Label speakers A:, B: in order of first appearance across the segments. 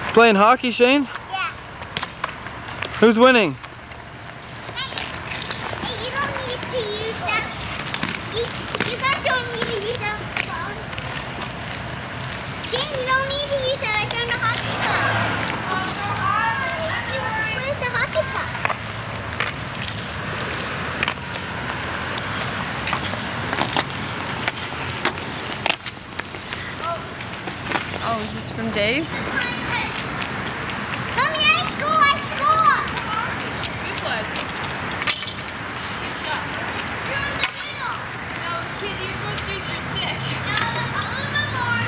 A: Playing hockey, Shane?
B: Yeah.
A: Who's winning?
B: Hey, you don't need to use that. You guys don't need to use that phone. Shane, you don't need to use that. I found a hockey puck. Where's the hockey puck?
C: Oh, is this from Dave?
B: Come here, I score!
C: Good one. Good shot.
B: You're in the middle.
C: No, kid, you're supposed to use your stick.
B: No, a little bit more.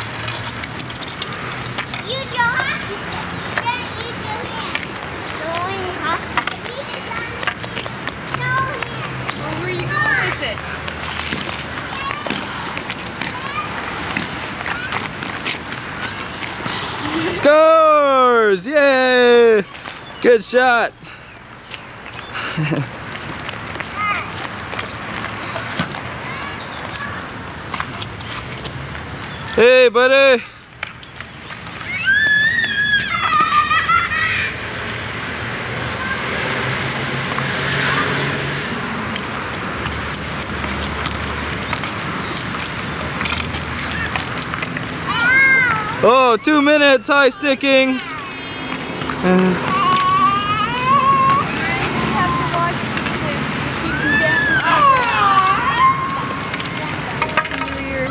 B: Use your hockey stick. Then use your hand. No hockey stick. Use your hand. No hand.
C: Well, where are you going with it?
A: Scores! Yay! Good shot. Hey, buddy. Oh, 2 minutes, high sticking.
C: You have to watch the stick to keep him down. It's weird.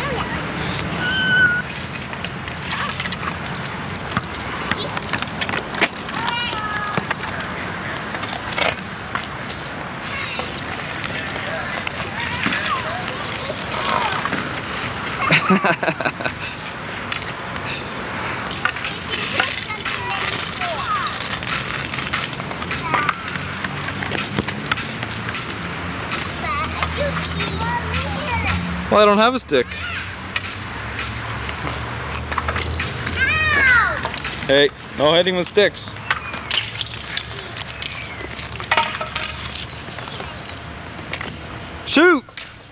A: Well, I don't have a stick.
B: Ow!
A: Hey, no hitting with sticks. Shoot!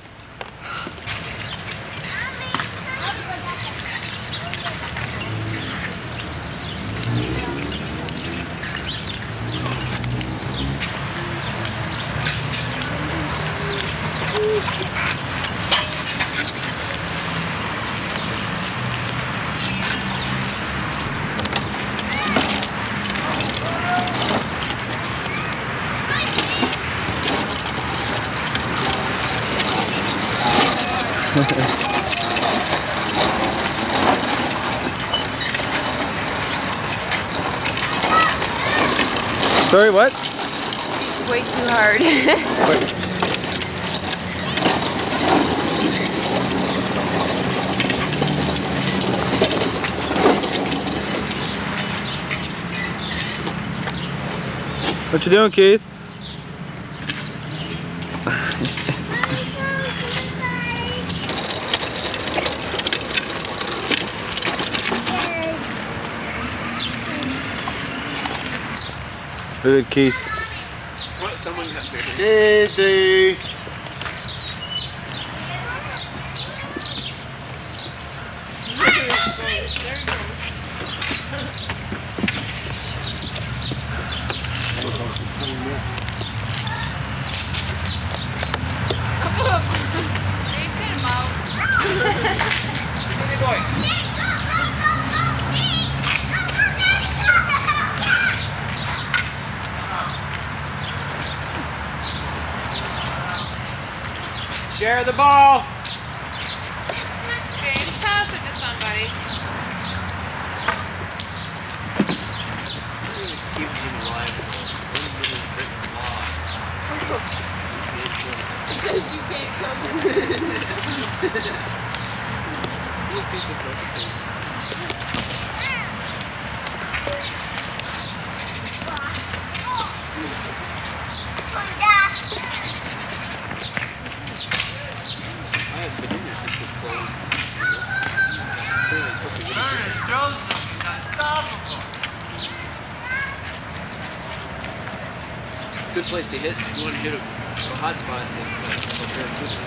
A: Sorry, what?
C: It's way too hard.
A: What you doing, Keith? Good, Keith.
D: What? Someone got bigger.
A: Did they?
C: They've hit him out.
D: Share the ball.
C: James, pass it to somebody. Because you can't come.
D: Little piece of broken. I haven't been in here since it closed. Apparently it's supposed to be
E: Ernest Joseph is unstoppable.
D: good place to hit. You want to hit a hot spot in this barracudas.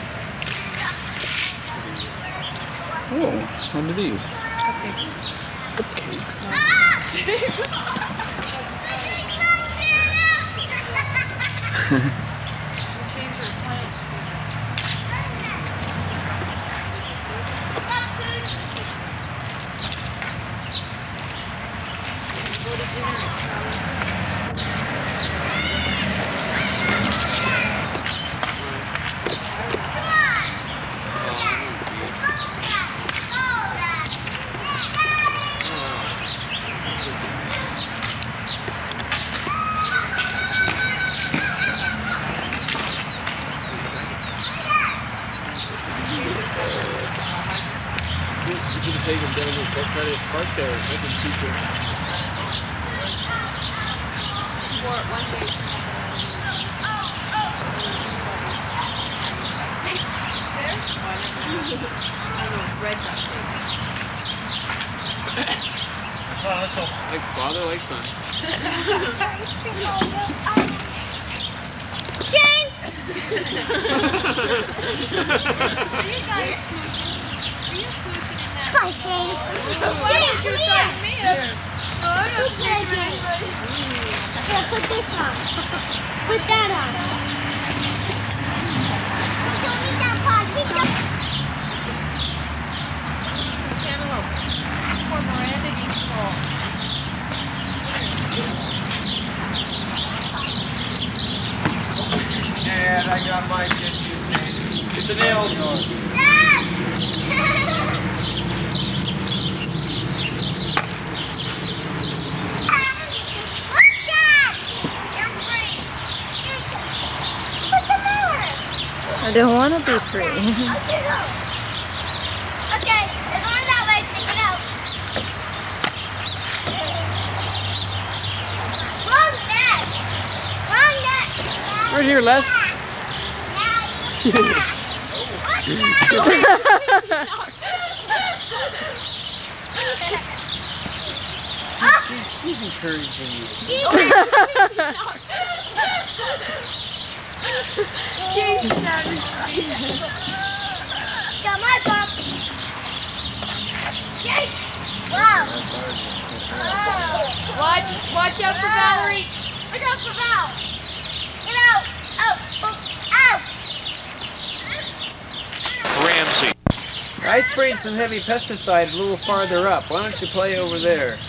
A: Oh, under these.
C: Cupcakes.
A: Cupcakes.
D: You should have taken them down there, try to park there, make them keep it.
C: Wore it one day. Red
D: Like father, like son.
B: Shane!
C: Are you guys smooching? Are you smooching in that?
B: Hi, Shane.
C: Why don't you talk to me? No, I'm not
B: Who's
C: smooching
B: making?
C: anybody.
B: Here, put this on. Put that on. Hey, don't eat that pot. Keep that.
C: Some cantaloupe. Poor Miranda eats it all.
E: Yeah, I got my good too.
A: Get the nails.
B: Dad! Look, Dad! You're free. What's the matter?
F: I don't want to be free.
B: Okay, it's on that way. Take it out. Wrong neck. Wrong neck.
A: Right here, Les.
D: She's encouraging you.
C: Jesus,
B: Got my pup. Yay! Wow.
C: Watch out for Valerie.
B: Look out for Val. Get out. Out. Out.
D: Ramsey. I sprayed some heavy pesticide a little farther up. Why don't you play over there?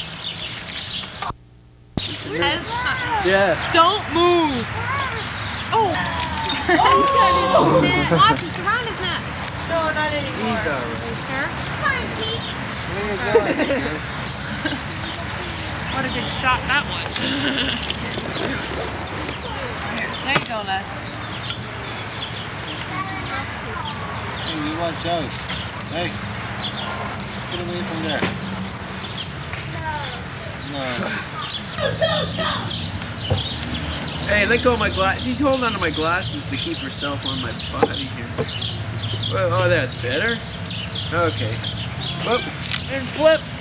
D: Yeah.
C: Don't move. Oh. Watch, it's around his neck. No, not anymore.
D: He's all right.
C: Sure?
B: Come on, Pete.
C: What a good shot that was. There you go, Les.
E: Hey, you watch out. Hey, get away from there. No.
D: Hey, let go of my glass. She's holding on to my glasses to keep herself on my body here. Well, oh, that's better. Okay. Whoop. And flip.